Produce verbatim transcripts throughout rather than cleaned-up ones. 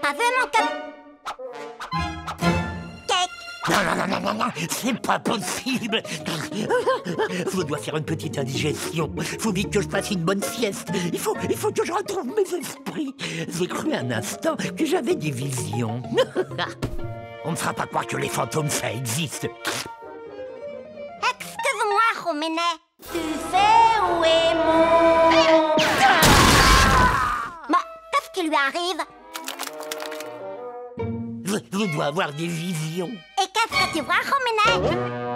pas vu mon cap... Cake. Non, non, non, non, non, non, c'est pas possible. Je dois faire une petite indigestion. Faut vite que je fasse une bonne sieste. Il faut, il faut que je retrouve mes esprits. J'ai cru un instant que j'avais des visions. On ne fera pas croire que les fantômes, ça existe. Excuse-moi, Rominet. Tu sais où est mon... Bah, qu'est-ce qui lui arrive? Je, je dois avoir des visions. Et qu'est-ce que tu vois, Rominet?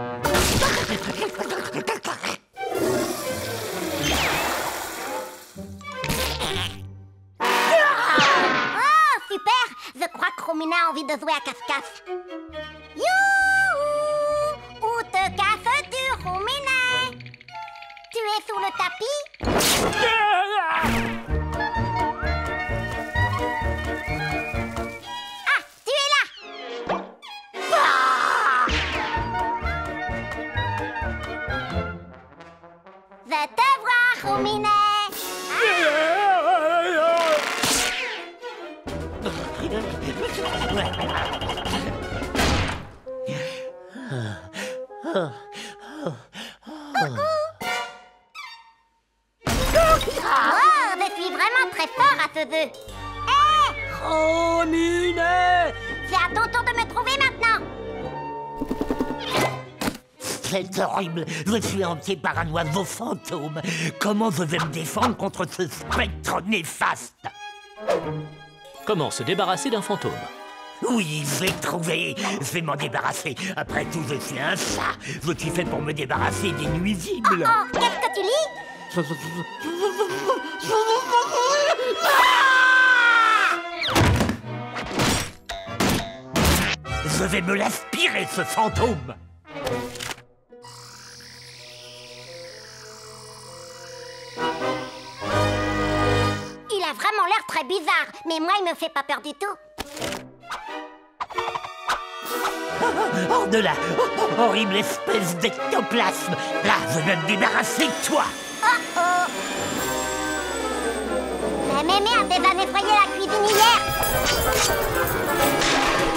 Oh, super! Je crois que Rominet a envie de jouer à casse-casse. Youhou! Où te casses-tu, Rominet? Tu es sous le tapis? Ah, tu es là! Je te vois, Rominet. Oh, je suis vraiment très fort à ce jeu. Hé, Rominet! c'est à ton tour de me trouver maintenant. C'est horrible. Je suis hanté par un oiseau fantôme. Comment je vais me défendre contre ce spectre néfaste? Comment se débarrasser d'un fantôme? Oui, j'ai trouvé. Je vais m'en débarrasser. Après tout, je suis un chat. Je suis fait pour me débarrasser des nuisibles. Oh, qu'est-ce que tu lis? Je vais me l'aspirer, ce fantôme. Il a vraiment l'air très bizarre, mais moi, il me fait pas peur du tout. Hors de là, oh, horrible espèce d'ectoplasme. Là, je vais me débarrasser de toi. Oh oh! Mais mémé a déjà nettoyé la cuisine hier.